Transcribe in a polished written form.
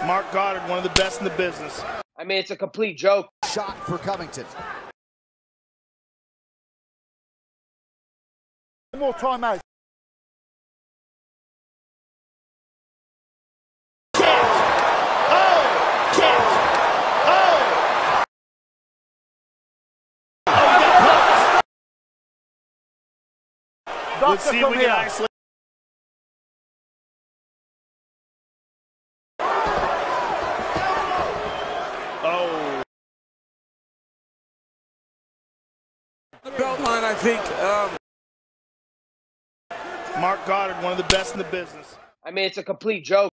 Mark Goddard, one of the best in the business. I mean, it's a complete joke. Shot for Covington. One more timeout. Let's see if we can isolate. Oh. Belt line, I think. Mark Goddard, one of the best in the business. I mean, it's a complete joke.